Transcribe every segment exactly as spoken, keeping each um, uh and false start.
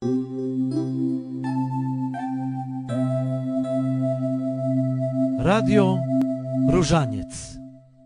Radio Różaniec.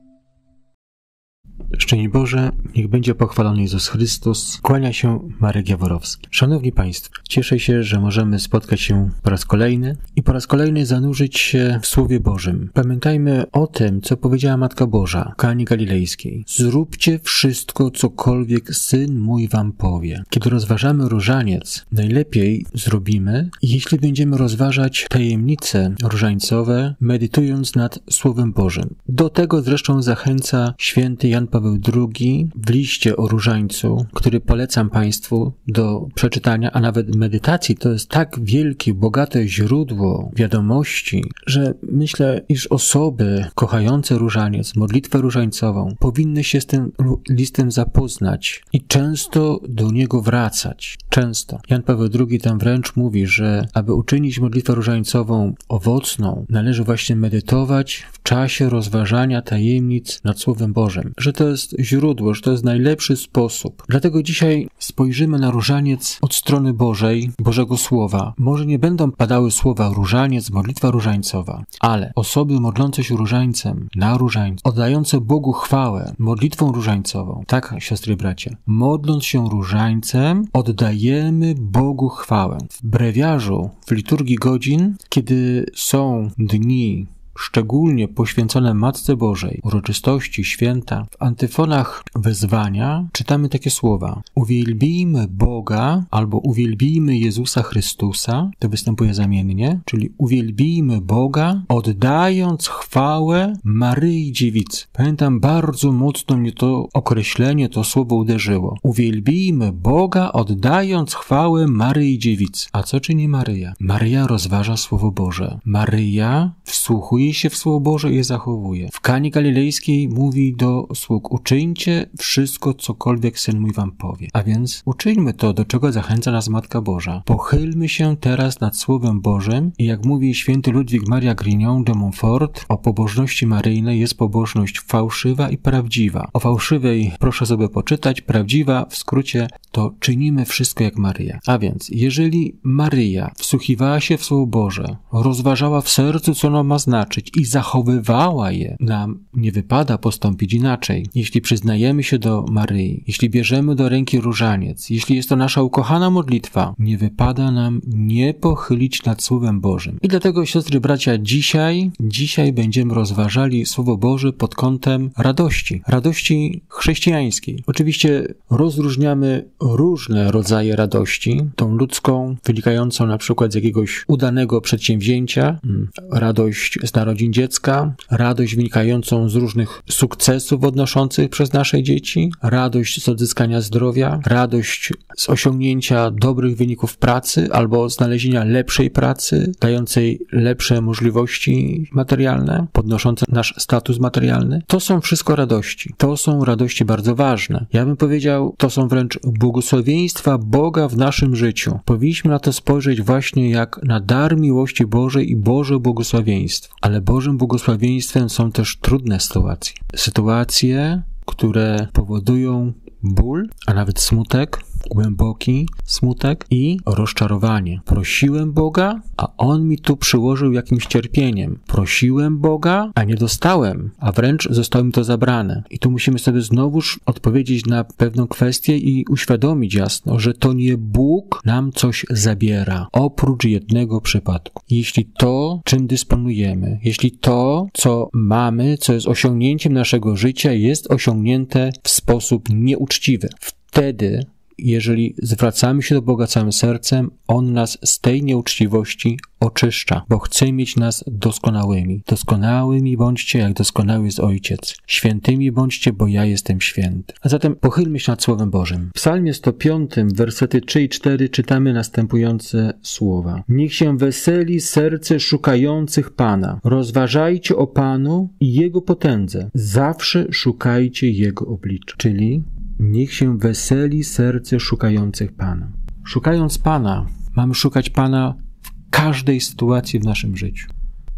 Szczęść Boże, niech będzie pochwalony Jezus Chrystus. Kłania się Marek Jaworowski. Szanowni Państwo, cieszę się, że możemy spotkać się po raz kolejny i po raz kolejny zanurzyć się w Słowie Bożym. Pamiętajmy o tym, co powiedziała Matka Boża w Kanie Galilejskiej. Zróbcie wszystko, cokolwiek Syn mój wam powie. Kiedy rozważamy różaniec, najlepiej zrobimy, jeśli będziemy rozważać tajemnice różańcowe, medytując nad Słowem Bożym. Do tego zresztą zachęca święty Jan Paweł drugi w liście o różańcu, który polecam Państwu do przeczytania, a nawet medytacji. To jest tak wielkie, bogate źródło wiadomości, że myślę, iż osoby kochające różaniec, modlitwę różańcową, powinny się z tym listem zapoznać i często do niego wracać. Często. Jan Paweł drugi tam wręcz mówi, że aby uczynić modlitwę różańcową owocną, należy właśnie medytować w czasie rozważania tajemnic nad Słowem Bożym. Że to jest źródło, że to jest najlepszy sposób. Dlatego dzisiaj spojrzymy na różaniec od strony Bożej, Bożego Słowa. Może nie będą padały słowa różaniec, modlitwa różańcowa, ale osoby modlące się różańcem na różańcu, oddające Bogu chwałę modlitwą różańcową. Tak, siostry i bracia. Modląc się różańcem, oddajemy Bogu chwałę. W brewiarzu, w liturgii godzin, kiedy są dni szczególnie poświęcone Matce Bożej, uroczystości, święta, w antyfonach wezwania czytamy takie słowa: uwielbijmy Boga albo uwielbijmy Jezusa Chrystusa, to występuje zamiennie, czyli uwielbijmy Boga, oddając chwałę Maryi Dziewicy. Pamiętam, bardzo mocno mnie to określenie, to słowo uderzyło. Uwielbijmy Boga, oddając chwałę Maryi Dziewicy. A co czyni Maryja? Maryja rozważa Słowo Boże. Maryja wsłuchuje się w Słowo Boże i je zachowuje. W Kanie Galilejskiej mówi do sług: uczyńcie wszystko, cokolwiek Syn mój wam powie. A więc uczyńmy to, do czego zachęca nas Matka Boża. Pochylmy się teraz nad Słowem Bożym i jak mówi święty Ludwik Maria Grignon de Montfort, o pobożności maryjnej jest pobożność fałszywa i prawdziwa. O fałszywej proszę sobie poczytać, prawdziwa w skrócie to czynimy wszystko jak Maryja. A więc jeżeli Maryja wsłuchiwała się w Słowo Boże, rozważała w sercu, co ono ma znaczyć, i zachowywała je, nam nie wypada postąpić inaczej. Jeśli przyznajemy się do Maryi, jeśli bierzemy do ręki różaniec, jeśli jest to nasza ukochana modlitwa, nie wypada nam nie pochylić nad Słowem Bożym. I dlatego, siostry, bracia, dzisiaj, dzisiaj będziemy rozważali Słowo Boże pod kątem radości. Radości chrześcijańskiej. Oczywiście rozróżniamy różne rodzaje radości. Tą ludzką, wynikającą na przykład z jakiegoś udanego przedsięwzięcia, radość z narodzin dziecka, radość wynikającą z różnych sukcesów odnoszących przez nasze dzieci, radość z odzyskania zdrowia, radość z osiągnięcia dobrych wyników pracy albo znalezienia lepszej pracy, dającej lepsze możliwości materialne, podnoszące nasz status materialny. To są wszystko radości. To są radości bardzo ważne. Ja bym powiedział, to są wręcz błogosławieństwa Boga w naszym życiu. Powinniśmy na to spojrzeć właśnie jak na dar miłości Bożej i Boże błogosławieństwo. Ale Bożym błogosławieństwem są też trudne sytuacje. Sytuacje, które powodują ból, a nawet smutek, głęboki smutek i rozczarowanie. Prosiłem Boga, a On mi tu przyłożył jakimś cierpieniem. Prosiłem Boga, a nie dostałem, a wręcz zostało mi to zabrane. I tu musimy sobie znowuż odpowiedzieć na pewną kwestię i uświadomić jasno, że to nie Bóg nam coś zabiera, oprócz jednego przypadku. Jeśli to, czym dysponujemy, jeśli to, co mamy, co jest osiągnięciem naszego życia, jest osiągnięte w sposób nieuczciwy, wtedy jeżeli zwracamy się do Boga całym sercem, On nas z tej nieuczciwości oczyszcza, bo chce mieć nas doskonałymi. Doskonałymi bądźcie, jak doskonały jest Ojciec. Świętymi bądźcie, bo ja jestem święty. A zatem pochylmy się nad Słowem Bożym. W Psalmie sto piątym, wersety trzy i cztery czytamy następujące słowa. Niech się weseli serce szukających Pana. Rozważajcie o Panu i Jego potędze. Zawsze szukajcie Jego oblicza. Czyli niech się weseli serce szukających Pana. Szukając Pana, mamy szukać Pana w każdej sytuacji w naszym życiu.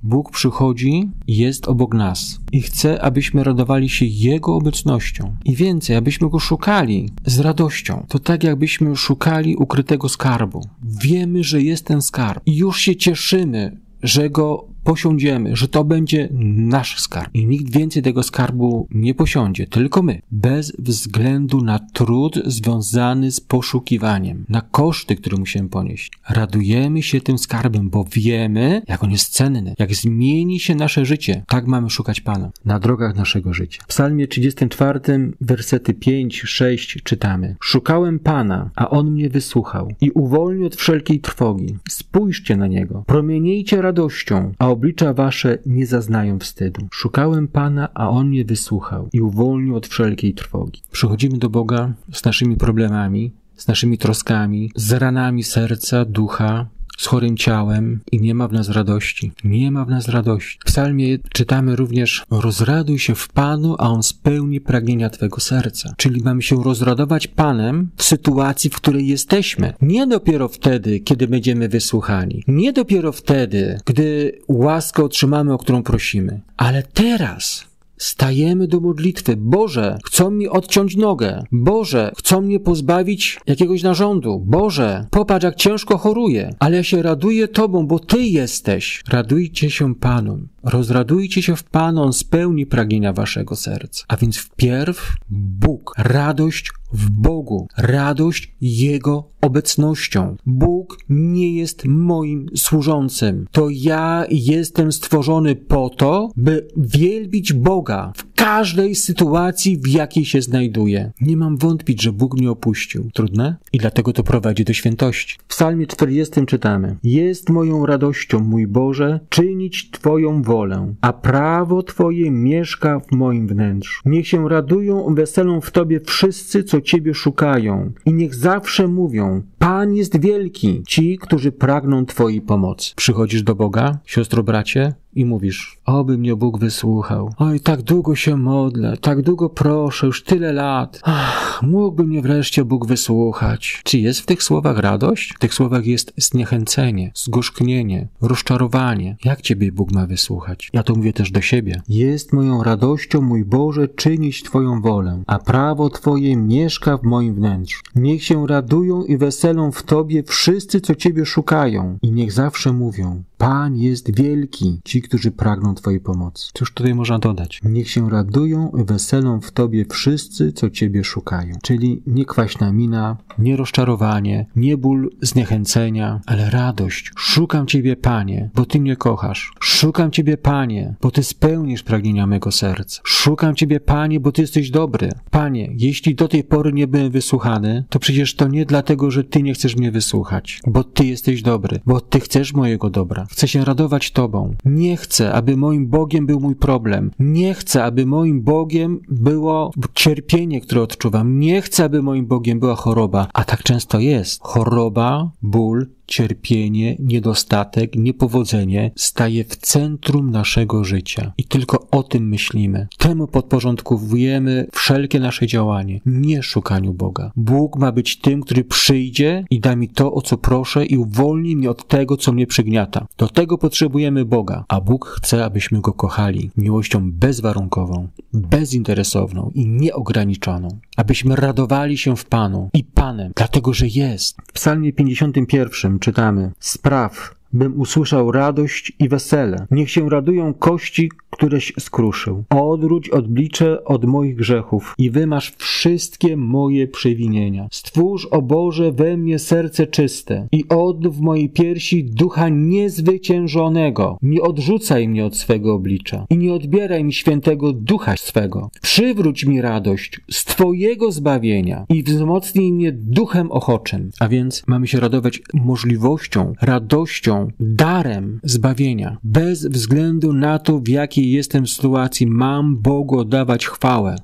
Bóg przychodzi i jest obok nas i chce, abyśmy radowali się Jego obecnością. I więcej, abyśmy Go szukali z radością. To tak, jakbyśmy szukali ukrytego skarbu. Wiemy, że jest ten skarb i już się cieszymy, że go posiądziemy, że to będzie nasz skarb. I nikt więcej tego skarbu nie posiądzie, tylko my. Bez względu na trud związany z poszukiwaniem, na koszty, które musimy ponieść. Radujemy się tym skarbem, bo wiemy, jak on jest cenny, jak zmieni się nasze życie. Tak mamy szukać Pana na drogach naszego życia. W Psalmie trzydziestym czwartym, wersety pięć sześć czytamy: Szukałem Pana, a On mnie wysłuchał i uwolnił od wszelkiej trwogi. Spójrzcie na Niego, promieniejcie radością, a oblicza wasze nie zaznają wstydu. Szukałem Pana, a On mnie wysłuchał i uwolnił od wszelkiej trwogi. Przychodzimy do Boga z naszymi problemami, z naszymi troskami, z ranami serca, ducha, z chorym ciałem i nie ma w nas radości. Nie ma w nas radości. W psalmie czytamy również: rozraduj się w Panu, a On spełni pragnienia twego serca. Czyli mamy się rozradować Panem w sytuacji, w której jesteśmy. Nie dopiero wtedy, kiedy będziemy wysłuchani. Nie dopiero wtedy, gdy łaskę otrzymamy, o którą prosimy. Ale teraz stajemy do modlitwy. Boże, chcą mi odciąć nogę. Boże, chcą mnie pozbawić jakiegoś narządu. Boże, popatrz, jak ciężko choruję, ale ja się raduję Tobą, bo Ty jesteś. Radujcie się Panu. Rozradujcie się w Panu, On spełni pragnienia waszego serca. A więc wpierw Bóg, radość w Bogu, radość Jego obecnością. Bóg nie jest moim służącym. To ja jestem stworzony po to, by wielbić Boga w każdej sytuacji, w jakiej się znajduję. Nie mam wątpić, że Bóg mnie opuścił. Trudne? I dlatego to prowadzi do świętości. W Psalmie czterdziestym czytamy: Jest moją radością, mój Boże, czynić Twoją wolę, a prawo Twoje mieszka w moim wnętrzu. Niech się radują, weselą w Tobie wszyscy, co Ciebie szukają i niech zawsze mówią: Pan jest wielki, ci, którzy pragną Twojej pomocy. Przychodzisz do Boga, siostro, bracie, i mówisz: oby mnie Bóg wysłuchał. Oj, tak długo się modlę, tak długo proszę, już tyle lat. Ach, mógłby mnie wreszcie Bóg wysłuchać. Czy jest w tych słowach radość? W tych słowach jest zniechęcenie, zgorzknienie, rozczarowanie. Jak Ciebie Bóg ma wysłuchać? Ja to mówię też do siebie. Jest moją radością, mój Boże, czynić Twoją wolę, a prawo Twoje mieszka w moim wnętrzu. Niech się radują i weselą w Tobie wszyscy, co Ciebie szukają i niech zawsze mówią: Pan jest wielki, ci, którzy pragną Twojej pomocy. Cóż tutaj można dodać? Niech się radują i weselą w Tobie wszyscy, co Ciebie szukają. Czyli nie kwaśna mina, nie rozczarowanie, nie ból zniechęcenia, ale radość. Szukam Ciebie, Panie, bo Ty mnie kochasz. Szukam Ciebie, Panie, bo Ty spełnisz pragnienia mego serca. Szukam Ciebie, Panie, bo Ty jesteś dobry. Panie, jeśli do tej pory nie byłem wysłuchany, to przecież to nie dlatego, że Ty nie chcesz mnie wysłuchać, bo Ty jesteś dobry, bo Ty chcesz mojego dobra. Chcę się radować Tobą. Nie chcę, aby moim Bogiem był mój problem. Nie chcę, aby moim Bogiem było cierpienie, które odczuwam. Nie chcę, aby moim Bogiem była choroba. A tak często jest. Choroba, ból, cierpienie, niedostatek, niepowodzenie staje w centrum naszego życia. I tylko o tym myślimy. Temu podporządkowujemy wszelkie nasze działanie. Nie szukaniu Boga. Bóg ma być tym, który przyjdzie i da mi to, o co proszę, i uwolni mnie od tego, co mnie przygniata. Do tego potrzebujemy Boga. A Bóg chce, abyśmy Go kochali miłością bezwarunkową, bezinteresowną i nieograniczoną. Abyśmy radowali się w Panu i Panem, dlatego że jest. W Psalmie pięćdziesiątym pierwszym czytamy: Spraw, bym usłyszał radość i wesele. Niech się radują kości, któreś skruszył. Odwróć oblicze od moich grzechów i wymasz wszystkie moje przewinienia. Stwórz, o Boże, we mnie serce czyste i odnów w mojej piersi ducha niezwyciężonego. Nie odrzucaj mnie od swego oblicza i nie odbieraj mi świętego ducha swego. Przywróć mi radość z Twojego zbawienia i wzmocnij mnie duchem ochoczym. A więc mamy się radować możliwością, radością, darem zbawienia. Bez względu na to, w jakiej jestem sytuacji, mam Bogu oddawać chwałę.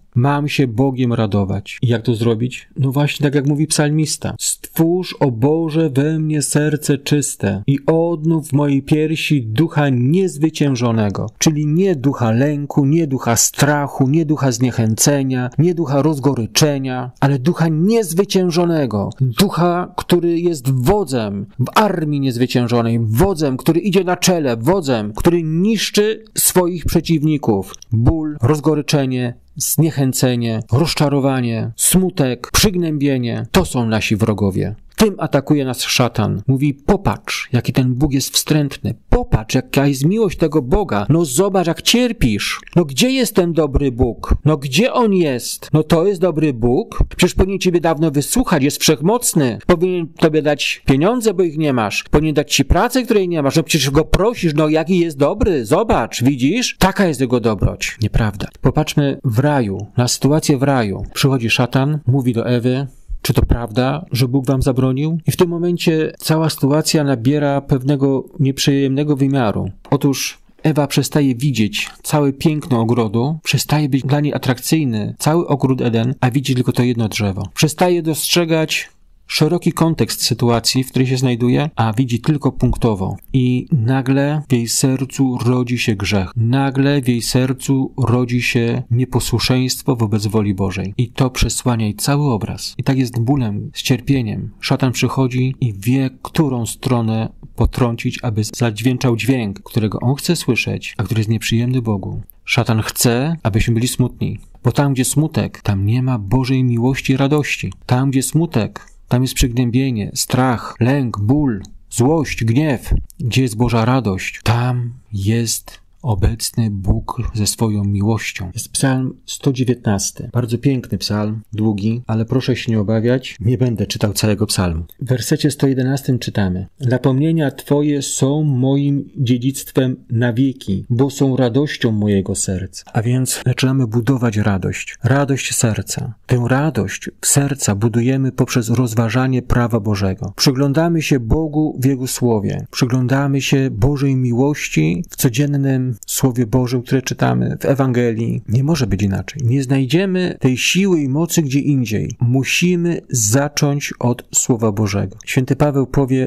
Mam się Bogiem radować. I jak to zrobić? No właśnie tak jak mówi psalmista. Stwórz, o Boże, we mnie serce czyste i odnów w mojej piersi ducha niezwyciężonego. Czyli nie ducha lęku, nie ducha strachu, nie ducha zniechęcenia, nie ducha rozgoryczenia, ale ducha niezwyciężonego. Ducha, który jest wodzem w armii niezwyciężonej, wodzem, który idzie na czele, wodzem, który niszczy swoich przeciwników. Ból, rozgoryczenie, zniechęcenie, rozczarowanie, smutek, przygnębienie to są nasi wrogowie. Tym atakuje nas szatan. Mówi, popatrz, jaki ten Bóg jest wstrętny. Popatrz, jaka jest miłość tego Boga. No zobacz, jak cierpisz. No gdzie jest ten dobry Bóg? No gdzie On jest? No to jest dobry Bóg. Przecież powinien ciebie dawno wysłuchać, jest wszechmocny. Powinien tobie dać pieniądze, bo ich nie masz. Powinien dać ci pracę, której nie masz. No przecież go prosisz, no jaki jest dobry. Zobacz, widzisz? Taka jest jego dobroć. Nieprawda. Popatrzmy w raju, na sytuację w raju. Przychodzi szatan, mówi do Ewy, czy to prawda, że Bóg wam zabronił? I w tym momencie cała sytuacja nabiera pewnego nieprzyjemnego wymiaru. Otóż Ewa przestaje widzieć całe piękno ogrodu, przestaje być dla niej atrakcyjny cały ogród Eden, a widzi tylko to jedno drzewo. Przestaje dostrzegać szeroki kontekst sytuacji, w której się znajduje, a widzi tylko punktowo. I nagle w jej sercu rodzi się grzech. Nagle w jej sercu rodzi się nieposłuszeństwo wobec woli Bożej. I to przesłania jej cały obraz. I tak jest bólem, z cierpieniem. Szatan przychodzi i wie, którą stronę potrącić, aby zadźwięczał dźwięk, którego on chce słyszeć, a który jest nieprzyjemny Bogu. Szatan chce, abyśmy byli smutni. Bo tam, gdzie smutek, tam nie ma Bożej miłości i radości. Tam, gdzie smutek, tam jest przygnębienie, strach, lęk, ból, złość, gniew. Gdzie jest Boża radość, tam jest obecny Bóg ze swoją miłością. Jest psalm sto dziewiętnasty. Bardzo piękny psalm, długi, ale proszę się nie obawiać, nie będę czytał całego psalmu. W wersecie sto jedenastym czytamy: Napomnienia Twoje są moim dziedzictwem na wieki, bo są radością mojego serca. A więc zaczynamy budować radość. Radość serca. Tę radość serca budujemy poprzez rozważanie prawa Bożego. Przyglądamy się Bogu w Jego Słowie. Przyglądamy się Bożej miłości w codziennym Słowie Bożym, które czytamy w Ewangelii. Nie może być inaczej. Nie znajdziemy tej siły i mocy gdzie indziej. Musimy zacząć od Słowa Bożego. Święty Paweł powie,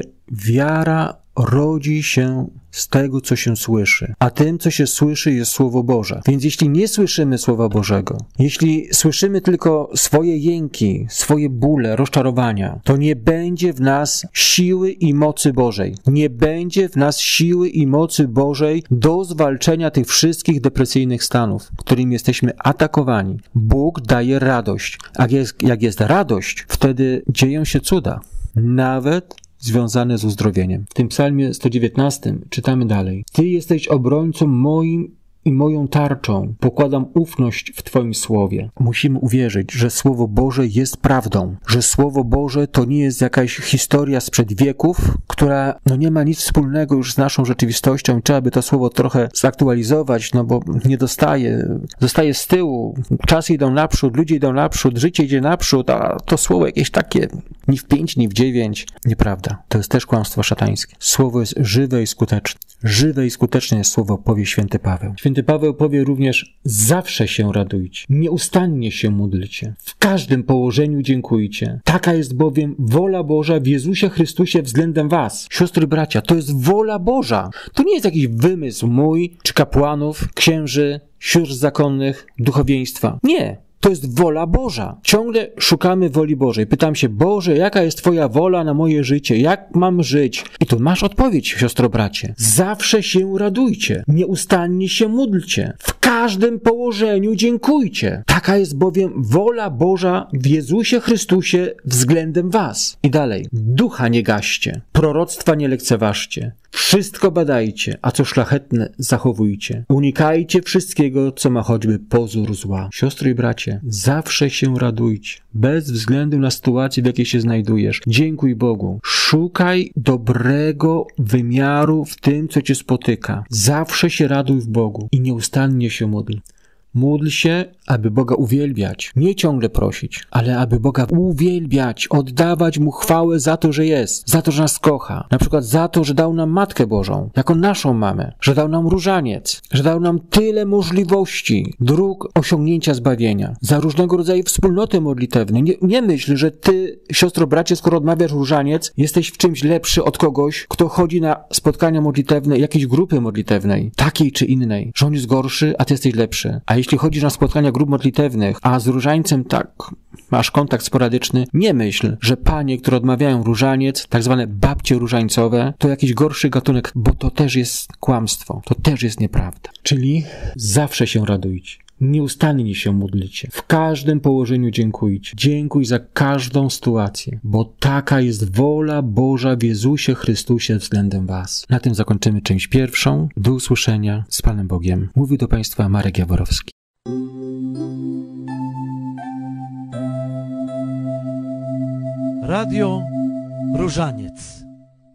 wiara rodzi się z tego, co się słyszy. A tym, co się słyszy, jest Słowo Boże. Więc jeśli nie słyszymy Słowa Bożego, jeśli słyszymy tylko swoje jęki, swoje bóle, rozczarowania, to nie będzie w nas siły i mocy Bożej. Nie będzie w nas siły i mocy Bożej do zwalczenia tych wszystkich depresyjnych stanów, którymi jesteśmy atakowani. Bóg daje radość. A jest, jak jest radość, wtedy dzieją się cuda. Nawet związane z uzdrowieniem. W tym psalmie sto dziewiętnastym czytamy dalej. Ty jesteś obrońcą moim i moją tarczą. Pokładam ufność w Twoim Słowie. Musimy uwierzyć, że Słowo Boże jest prawdą. Że Słowo Boże to nie jest jakaś historia sprzed wieków, która no nie ma nic wspólnego już z naszą rzeczywistością. Trzeba by to Słowo trochę zaktualizować, no bo nie dostaje. Zostaje z tyłu. Czasy idą naprzód, ludzie idą naprzód, życie idzie naprzód, a to Słowo jakieś takie ni w pięć, ni w dziewięć. Nieprawda. To jest też kłamstwo szatańskie. Słowo jest żywe i skuteczne. Żywe i skuteczne jest Słowo, powie święty Paweł. Święty Paweł powie również, zawsze się radujcie, nieustannie się módlcie, w każdym położeniu dziękujcie. Taka jest bowiem wola Boża w Jezusie Chrystusie względem was. Siostry, bracia, to jest wola Boża. To nie jest jakiś wymysł mój, czy kapłanów, księży, sióstr zakonnych, duchowieństwa. Nie. To jest wola Boża. Ciągle szukamy woli Bożej. Pytam się, Boże, jaka jest Twoja wola na moje życie? Jak mam żyć? I tu masz odpowiedź, siostro, bracie. Zawsze się radujcie. Nieustannie się módlcie. W każdym położeniu dziękujcie. Taka jest bowiem wola Boża w Jezusie Chrystusie względem was. I dalej. Ducha nie gaście. Proroctwa nie lekceważcie. Wszystko badajcie, a co szlachetne zachowujcie. Unikajcie wszystkiego, co ma choćby pozór zła. Siostry i bracie, zawsze się radujcie. Bez względu na sytuację, w jakiej się znajdujesz. Dziękuj Bogu. Szukaj dobrego wymiaru w tym, co cię spotyka. Zawsze się raduj w Bogu i nieustannie się módl. Módl się, aby Boga uwielbiać. Nie ciągle prosić, ale aby Boga uwielbiać, oddawać Mu chwałę za to, że jest, za to, że nas kocha. Na przykład za to, że dał nam Matkę Bożą, jako naszą mamę, że dał nam różaniec, że dał nam tyle możliwości, dróg osiągnięcia zbawienia, za różnego rodzaju wspólnoty modlitewne. Nie, nie myśl, że ty, siostro, bracie, skoro odmawiasz różaniec, jesteś w czymś lepszy od kogoś, kto chodzi na spotkania modlitewne jakiejś grupy modlitewnej, takiej czy innej, że on jest gorszy, a ty jesteś lepszy. A jeśli chodzisz na spotkania grup modlitewnych, a z różańcem tak masz kontakt sporadyczny, nie myśl, że panie, które odmawiają różaniec, tak zwane babcie różańcowe, to jakiś gorszy gatunek, bo to też jest kłamstwo, to też jest nieprawda. Czyli zawsze się radujcie. Nieustannie się módlcie. W każdym położeniu dziękujcie. Dziękuj za każdą sytuację, bo taka jest wola Boża w Jezusie Chrystusie względem was. Na tym zakończymy część pierwszą. Do usłyszenia z Panem Bogiem. Mówi do Państwa Marek Jaworowski. Radio Różaniec.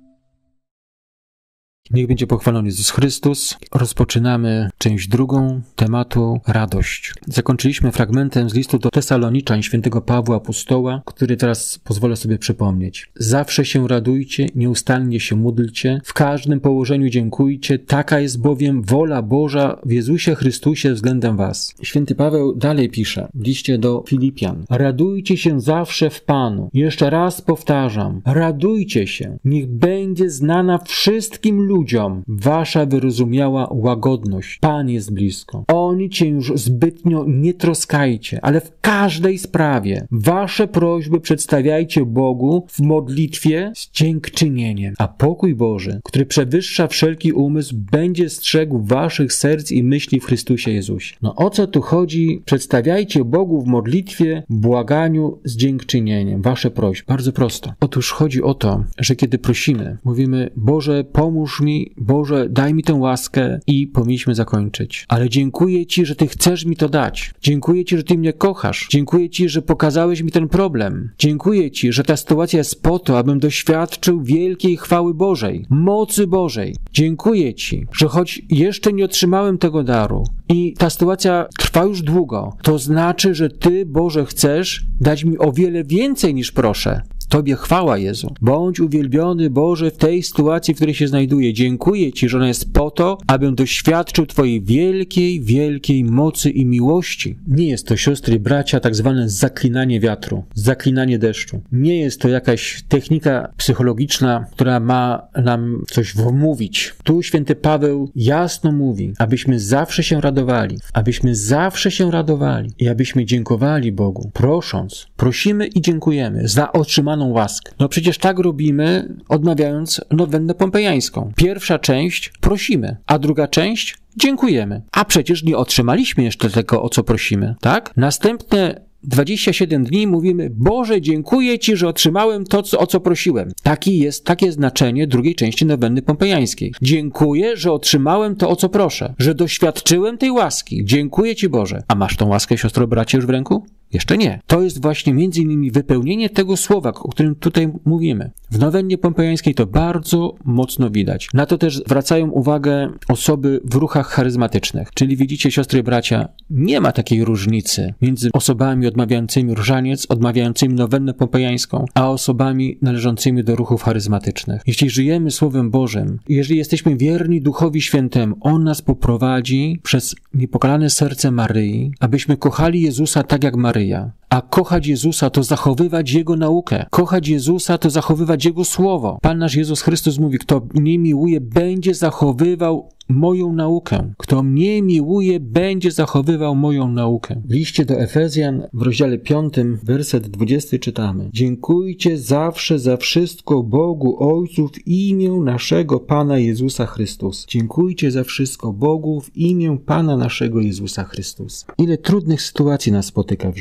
Niech będzie pochwalony Jezus Chrystus. Rozpoczynamy część drugą tematu radość. Zakończyliśmy fragmentem z listu do Tesaloniczan świętego Pawła Apostoła, który teraz pozwolę sobie przypomnieć. Zawsze się radujcie, nieustannie się módlcie, w każdym położeniu dziękujcie, taka jest bowiem wola Boża w Jezusie Chrystusie względem was. Święty Paweł dalej pisze w liście do Filipian. Radujcie się zawsze w Panu. Jeszcze raz powtarzam, radujcie się. Niech będzie znana wszystkim ludziom ludziom wasza wyrozumiała łagodność. Pan jest blisko. Oni cię już zbytnio nie troskajcie, ale w każdej sprawie wasze prośby przedstawiajcie Bogu w modlitwie z dziękczynieniem. A pokój Boży, który przewyższa wszelki umysł, będzie strzegł waszych serc i myśli w Chrystusie Jezusie. No o co tu chodzi? Przedstawiajcie Bogu w modlitwie, błaganiu z dziękczynieniem wasze prośby. Bardzo prosto. Otóż chodzi o to, że kiedy prosimy, mówimy: Boże, pomóż mi, Boże, daj mi tę łaskę, i powinniśmy zakończyć. Ale dziękuję Ci, że Ty chcesz mi to dać. Dziękuję Ci, że Ty mnie kochasz. Dziękuję Ci, że pokazałeś mi ten problem. Dziękuję Ci, że ta sytuacja jest po to, abym doświadczył wielkiej chwały Bożej, mocy Bożej. Dziękuję Ci, że choć jeszcze nie otrzymałem tego daru i ta sytuacja trwa już długo, to znaczy, że Ty, Boże, chcesz dać mi o wiele więcej niż proszę. Tobie chwała, Jezu. Bądź uwielbiony, Boże, w tej sytuacji, w której się znajduję. Dziękuję Ci, że ona jest po to, abym doświadczył Twojej wielkiej, wielkiej mocy i miłości. Nie jest to, siostry i bracia, tak zwane zaklinanie wiatru, zaklinanie deszczu. Nie jest to jakaś technika psychologiczna, która ma nam coś wmówić. Tu święty Paweł jasno mówi, abyśmy zawsze się radowali, abyśmy zawsze się radowali i abyśmy dziękowali Bogu, prosząc. Prosimy i dziękujemy za otrzymaną łaskę. No przecież tak robimy, odmawiając nowennę pompejańską. Pierwsza część prosimy, a druga część dziękujemy. A przecież nie otrzymaliśmy jeszcze tego, o co prosimy, tak? Następne dwadzieścia siedem dni mówimy: Boże, dziękuję Ci, że otrzymałem to, co, o co prosiłem. Taki jest, takie znaczenie drugiej części nowenny pompejańskiej. Dziękuję, że otrzymałem to, o co proszę, że doświadczyłem tej łaski. Dziękuję Ci, Boże. A masz tą łaskę, siostro, bracie, już w ręku? Jeszcze nie. To jest właśnie między innymi wypełnienie tego słowa, o którym tutaj mówimy. W nowennie pompejańskiej to bardzo mocno widać. Na to też zwracają uwagę osoby w ruchach charyzmatycznych. Czyli widzicie, siostry i bracia, nie ma takiej różnicy między osobami odmawiającymi różaniec, odmawiającymi nowennę pompejańską, a osobami należącymi do ruchów charyzmatycznych. Jeśli żyjemy Słowem Bożym, jeżeli jesteśmy wierni Duchowi Świętemu, On nas poprowadzi przez niepokalane serce Maryi, abyśmy kochali Jezusa tak jak Maryja. A kochać Jezusa to zachowywać Jego naukę. Kochać Jezusa to zachowywać Jego Słowo. Pan nasz Jezus Chrystus mówi: kto mnie miłuje, będzie zachowywał moją naukę. Kto mnie miłuje, będzie zachowywał moją naukę. W liście do Efezjan w rozdziale piątym, werset dwudziesty czytamy: Dziękujcie zawsze za wszystko Bogu Ojcu w imię naszego Pana Jezusa Chrystusa. Dziękujcie za wszystko Bogu w imię Pana naszego Jezusa Chrystusa. Ile trudnych sytuacji nas spotyka w życiu.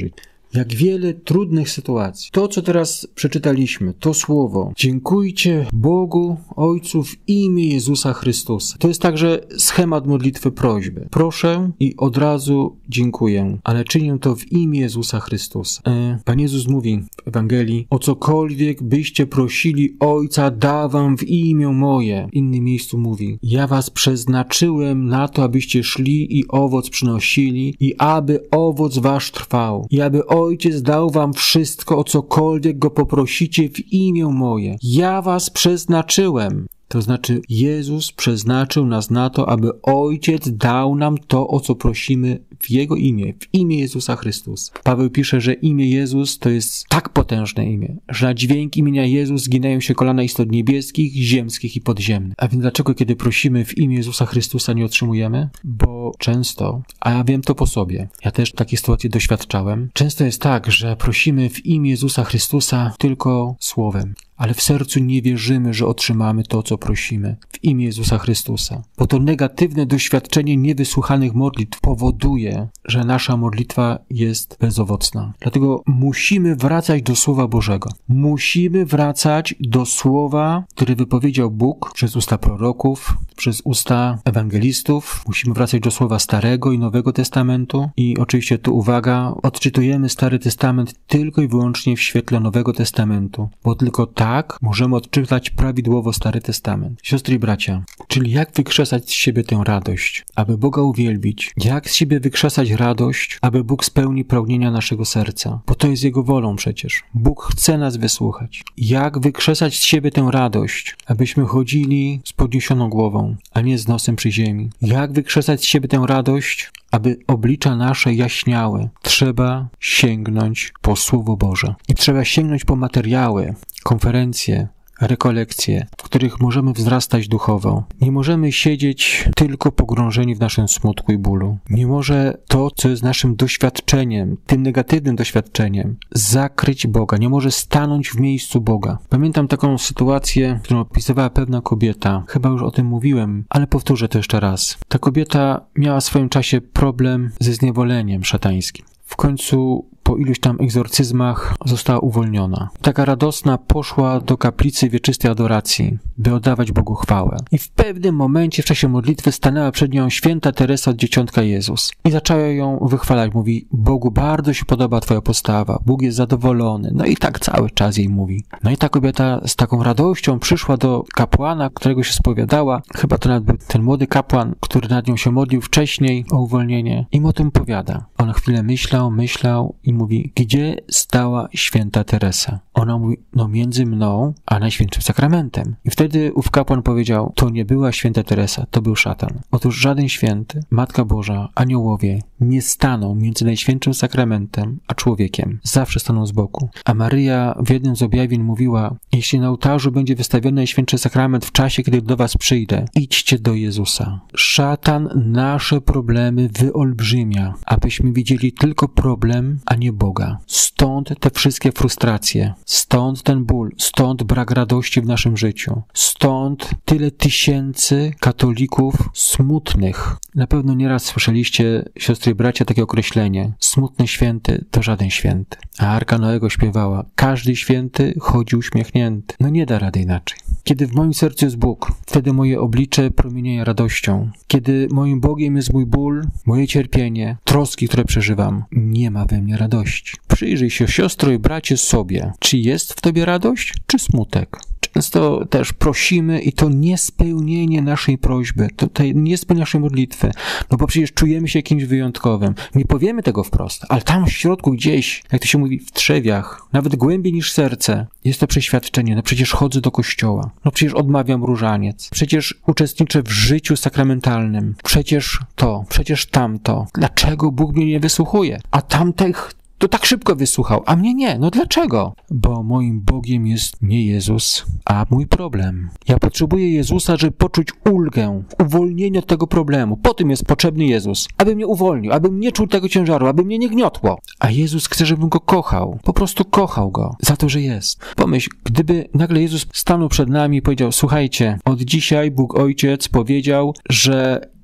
Jak wiele trudnych sytuacji. To, co teraz przeczytaliśmy, to słowo. Dziękujcie Bogu, Ojcu w imię Jezusa Chrystusa. To jest także schemat modlitwy prośby. Proszę i od razu dziękuję, ale czynię to w imię Jezusa Chrystusa. E, Pan Jezus mówi w Ewangelii, o cokolwiek byście prosili Ojca, da wam w imię moje. W innym miejscu mówi, ja was przeznaczyłem na to, abyście szli i owoc przynosili i aby owoc wasz trwał. I aby Ojciec dał wam wszystko, o cokolwiek go poprosicie w imię moje. Ja was przeznaczyłem. To znaczy Jezus przeznaczył nas na to, aby Ojciec dał nam to, o co prosimy w Jego imię, w imię Jezusa Chrystusa. Paweł pisze, że imię Jezus to jest tak potężne imię, że na dźwięk imienia Jezus zginają się kolana istot niebieskich, ziemskich i podziemnych. A więc dlaczego, kiedy prosimy w imię Jezusa Chrystusa, nie otrzymujemy? Bo często, a ja wiem to po sobie, ja też takiej sytuacji doświadczałem, często jest tak, że prosimy w imię Jezusa Chrystusa tylko słowem, ale w sercu nie wierzymy, że otrzymamy to, co prosimy w imię Jezusa Chrystusa. Bo to negatywne doświadczenie niewysłuchanych modlitw powoduje, że nasza modlitwa jest bezowocna. Dlatego musimy wracać do Słowa Bożego. Musimy wracać do Słowa, które wypowiedział Bóg przez usta proroków, przez usta ewangelistów. Musimy wracać do Słowa Starego i Nowego Testamentu. I oczywiście tu uwaga, odczytujemy Stary Testament tylko i wyłącznie w świetle Nowego Testamentu, bo tylko tak możemy odczytać prawidłowo Stary Testament. Siostry i bracia, czyli jak wykrzesać z siebie tę radość, aby Boga uwielbić? Jak z siebie wykrzesać radość, aby Bóg spełni pragnienia naszego serca? Bo to jest Jego wolą przecież. Bóg chce nas wysłuchać. Jak wykrzesać z siebie tę radość, abyśmy chodzili z podniesioną głową, a nie z nosem przy ziemi? Jak wykrzesać z siebie tę radość, aby oblicza nasze jaśniały? Trzeba sięgnąć po Słowo Boże. I trzeba sięgnąć po materiały, konferencje, rekolekcje, w których możemy wzrastać duchowo. Nie możemy siedzieć tylko pogrążeni w naszym smutku i bólu. Nie może to, co jest naszym doświadczeniem, tym negatywnym doświadczeniem, zakryć Boga. Nie może stanąć w miejscu Boga. Pamiętam taką sytuację, którą opisywała pewna kobieta. Chyba już o tym mówiłem, ale powtórzę to jeszcze raz. Ta kobieta miała w swoim czasie problem ze zniewoleniem szatańskim. W końcu po iluś tam egzorcyzmach została uwolniona. Taka radosna poszła do kaplicy wieczystej adoracji, by oddawać Bogu chwałę. I w pewnym momencie w czasie modlitwy stanęła przed nią święta Teresa od Dzieciątka Jezus. I zaczęła ją wychwalać. Mówi, Bogu bardzo się podoba twoja postawa, Bóg jest zadowolony. No i tak cały czas jej mówi. No i ta kobieta z taką radością przyszła do kapłana, którego się spowiadała. Chyba to nawet był ten młody kapłan, który nad nią się modlił wcześniej o uwolnienie. I mu o tym powiada. On chwilę myślał, myślał i mówi, gdzie stała święta Teresa? Ona mówi, no między mną a Najświętszym Sakramentem. I wtedy ów kapłan powiedział, to nie była święta Teresa, to był szatan. Otóż żaden święty, Matka Boża, aniołowie nie staną między Najświętszym Sakramentem a człowiekiem. Zawsze staną z boku. A Maryja w jednym z objawień mówiła, jeśli na ołtarzu będzie wystawiony Najświętszy Sakrament w czasie, kiedy do was przyjdę, idźcie do Jezusa. Szatan nasze problemy wyolbrzymia, abyśmy widzieli tylko problem, a nie Boga. Stąd te wszystkie frustracje, stąd ten ból, stąd brak radości w naszym życiu, stąd tyle tysięcy katolików smutnych. Na pewno nieraz słyszeliście, siostry i bracia, takie określenie. Smutny święty to żaden święty. A Arka Noego śpiewała, każdy święty chodzi uśmiechnięty. No nie da rady inaczej. Kiedy w moim sercu jest Bóg, wtedy moje oblicze promienieje radością. Kiedy moim Bogiem jest mój ból, moje cierpienie, troski, które przeżywam, nie ma we mnie radości. Przyjrzyj się, siostro i bracie, sobie. Czy jest w tobie radość, czy smutek? Często też prosimy i to niespełnienie naszej prośby, to, to niespełnienie naszej modlitwy, no bo przecież czujemy się kimś wyjątkowym. Nie powiemy tego wprost, ale tam w środku gdzieś, jak to się mówi, w trzewiach, nawet głębiej niż serce, jest to przeświadczenie, no przecież chodzę do kościoła, no przecież odmawiam różaniec, przecież uczestniczę w życiu sakramentalnym, przecież to, przecież tamto. Dlaczego Bóg mnie nie wysłuchuje? A tamtych to tak szybko wysłuchał, a mnie nie. No dlaczego? Bo moim Bogiem jest nie Jezus, a mój problem. Ja potrzebuję Jezusa, żeby poczuć ulgę, uwolnienie od tego problemu. Po tym jest potrzebny Jezus, aby mnie uwolnił, abym nie czuł tego ciężaru, aby mnie nie gniotło. A Jezus chce, żebym Go kochał. Po prostu kochał Go za to, że jest. Pomyśl, gdyby nagle Jezus stanął przed nami i powiedział, słuchajcie, od dzisiaj Bóg Ojciec powiedział, że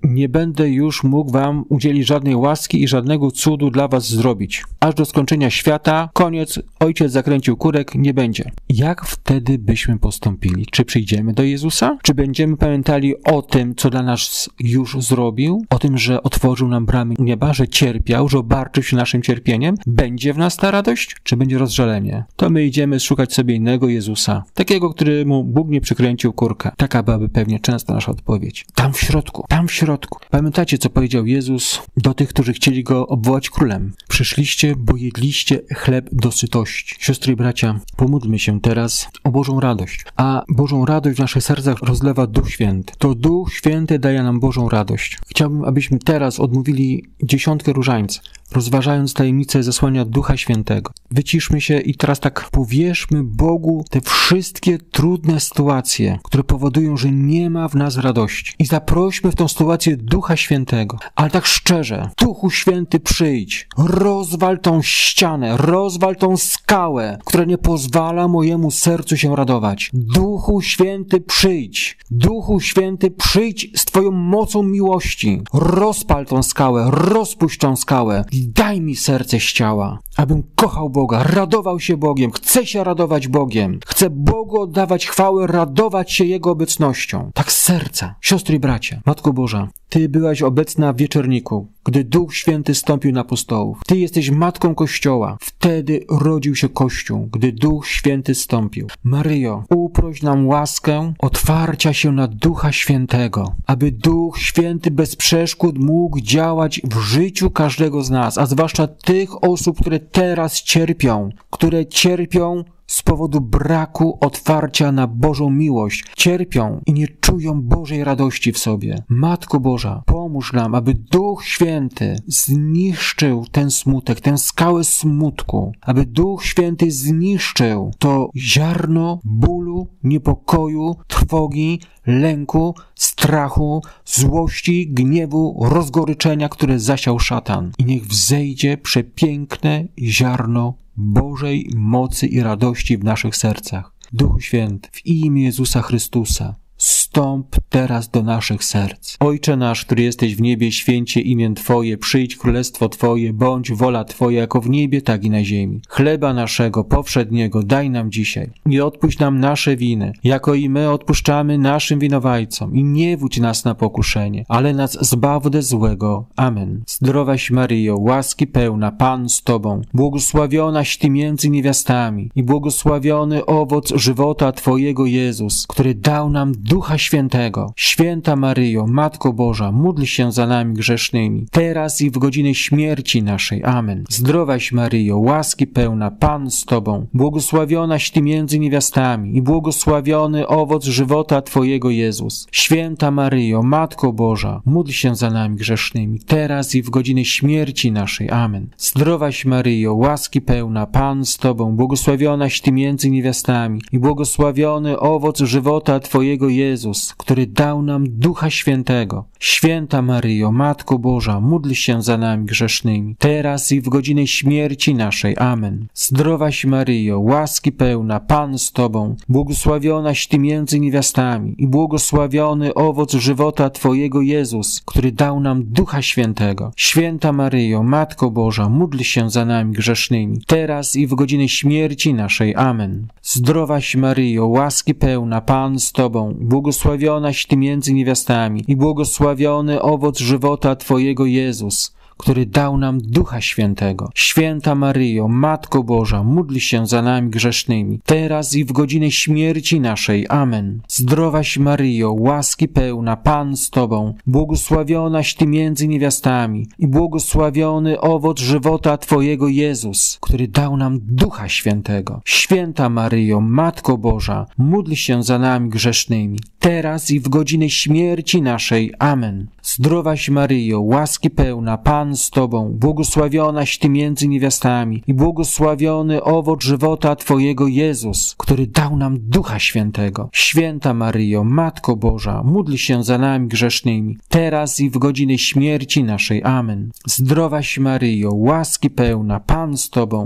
nie będę już mógł wam udzielić żadnej łaski i żadnego cudu dla was zrobić. Aż do skończenia świata, koniec, ojciec zakręcił kurek, nie będzie. Jak wtedy byśmy postąpili? Czy przyjdziemy do Jezusa? Czy będziemy pamiętali o tym, co dla nas już zrobił? O tym, że otworzył nam bramy nieba, że cierpiał, że obarczył się naszym cierpieniem? Będzie w nas ta radość? Czy będzie rozżalenie? To my idziemy szukać sobie innego Jezusa. Takiego, któremu Bóg nie przykręcił kurka. Taka byłaby pewnie często nasza odpowiedź. Tam w środku, tam w środku. Pamiętacie, co powiedział Jezus do tych, którzy chcieli Go obwołać królem? Przyszliście, bo jedliście chleb do sytości. Siostry i bracia, pomódlmy się teraz o Bożą radość. A Bożą radość w naszych sercach rozlewa Duch Święty. To Duch Święty daje nam Bożą radość. Chciałbym, abyśmy teraz odmówili dziesiątkę różańca, rozważając tajemnicę zesłania Ducha Świętego. Wyciszmy się i teraz tak powierzmy Bogu te wszystkie trudne sytuacje, które powodują, że nie ma w nas radości. I zaprośmy w tą sytuację Ducha Świętego. Ale tak szczerze, Duchu Święty, przyjdź, rozwal tą ścianę, rozwal tą skałę, która nie pozwala mojemu sercu się radować. Duchu Święty, przyjdź. Duchu Święty, przyjdź z Twoją mocą miłości. Rozpal tą skałę, rozpuść tą skałę. Daj mi serce z ciała, abym kochał Boga, radował się Bogiem, chcę się radować Bogiem, chcę Bogu oddawać chwałę, radować się Jego obecnością. Tak z serca. Siostry i bracia, Matko Boża, Ty byłaś obecna w wieczorniku, gdy Duch Święty stąpił na apostołów. Ty jesteś Matką Kościoła. Wtedy rodził się Kościół, gdy Duch Święty stąpił. Maryjo, uproś nam łaskę otwarcia się na Ducha Świętego, aby Duch Święty bez przeszkód mógł działać w życiu każdego z nas, a zwłaszcza tych osób, które teraz cierpią, które cierpią z powodu braku otwarcia na Bożą miłość. Cierpią i nie czują Bożej radości w sobie. Matko Boża, pomóż nam, aby Duch Święty zniszczył ten smutek, tę skałę smutku. Aby Duch Święty zniszczył to ziarno bólu, niepokoju, trwogi, lęku, strachu, złości, gniewu, rozgoryczenia, które zasiał szatan. I niech wzejdzie przepiękne ziarno Bożej mocy i radości w naszych sercach. Duchu Święty, w imię Jezusa Chrystusa, wstąp teraz do naszych serc. Ojcze nasz, który jesteś w niebie, święcie imię Twoje, przyjdź królestwo Twoje, bądź wola Twoja, jako w niebie, tak i na ziemi. Chleba naszego powszedniego daj nam dzisiaj i odpuść nam nasze winy, jako i my odpuszczamy naszym winowajcom. I nie wódź nas na pokuszenie, ale nas zbaw ode złego. Amen. Zdrowaś Maryjo, łaski pełna, Pan z Tobą, błogosławionaś Ty między niewiastami i błogosławiony owoc żywota Twojego Jezus, który dał nam Ducha Świętego. Święta Maryjo, Matko Boża, módl się za nami grzesznymi, teraz i w godzinę śmierci naszej. Amen. Zdrowaś Maryjo, łaski pełna, Pan z Tobą, błogosławionaś Ty między niewiastami i błogosławiony owoc żywota Twojego Jezus. Święta Maryjo, Matko Boża, módl się za nami grzesznymi, teraz i w godzinę śmierci naszej. Amen. Zdrowaś Maryjo, łaski pełna, Pan z Tobą, błogosławionaś Ty między niewiastami i błogosławiony owoc żywota Twojego Jezus, który dał nam Ducha Świętego. Święta Maryjo, Matko Boża, módl się za nami grzesznymi, teraz i w godzinę śmierci naszej. Amen. Zdrowaś Maryjo, łaski pełna, Pan z Tobą, błogosławionaś Ty między niewiastami i błogosławiony owoc żywota Twojego Jezus, który dał nam Ducha Świętego. Święta Maryjo, Matko Boża, módl się za nami grzesznymi, teraz i w godzinę śmierci naszej. Amen. Zdrowaś Maryjo, łaski pełna, Pan z Tobą, błogosławionaś Ty między niewiastami i błogosławiony owoc żywota Twojego Jezus, który dał nam Ducha Świętego. Święta Maryjo, Matko Boża, módl się za nami grzesznymi, teraz i w godzinę śmierci naszej. Amen. Zdrowaś Maryjo, łaski pełna, Pan z Tobą, błogosławionaś Ty między niewiastami i błogosławiony owoc żywota Twojego Jezus, który dał nam Ducha Świętego. Święta Maryjo, Matko Boża, módl się za nami grzesznymi, teraz i w godzinę śmierci naszej. Amen. Zdrowaś Maryjo, łaski pełna, Pan z Tobą, błogosławionaś Ty między niewiastami i błogosławiony owoc żywota Twojego Jezus, który dał nam Ducha Świętego. Święta Maryjo, Matko Boża, módl się za nami grzesznymi, teraz i w godzinę śmierci naszej. Amen. Zdrowaś Maryjo, łaski pełna, Pan z Tobą,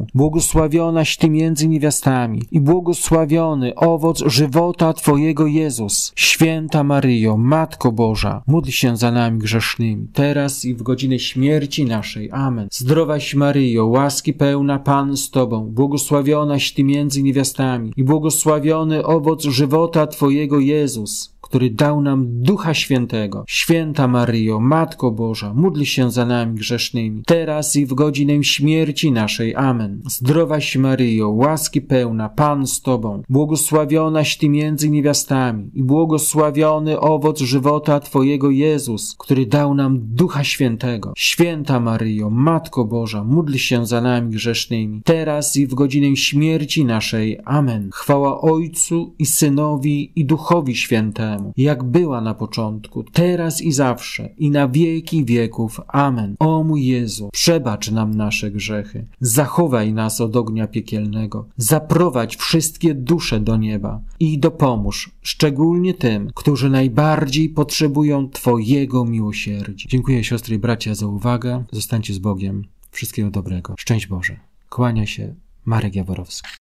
błogosławionaś Ty między niewiastami i błogosławiony owoc żywota Twojego Jezus. Święta Maryjo, Matko Boża, módl się za nami grzesznymi, teraz i w godzinę śmierci naszej. Amen. Zdrowaś Maryjo, łaski pełna, Pan z Tobą, błogosławionaś Ty między niewiastami i błogosławiony owoc żywota Twojego Jezus, który dał nam Ducha Świętego. Święta Maryjo, Matko Boża, módl się za nami grzesznymi, teraz i w godzinę śmierci naszej. Amen. Zdrowaś Maryjo, łaski pełna, Pan z Tobą, błogosławionaś Ty między niewiastami i błogosławiony owoc żywota Twojego Jezus, który dał nam Ducha Świętego. Święta Maryjo, Matko Boża, módl się za nami grzesznymi, teraz i w godzinę śmierci naszej. Amen. Chwała Ojcu i Synowi i Duchowi Świętemu, jak była na początku, teraz i zawsze, i na wieki wieków. Amen. O mój Jezu, przebacz nam nasze grzechy, zachowaj nas od ognia piekielnego, zaprowadź wszystkie dusze do nieba i dopomóż szczególnie tym, którzy najbardziej potrzebują Twojego miłosierdzia. Dziękuję siostry i bracia za uwagę. Zostańcie z Bogiem. Wszystkiego dobrego. Szczęść Boże. Kłania się Marek Jaworowski.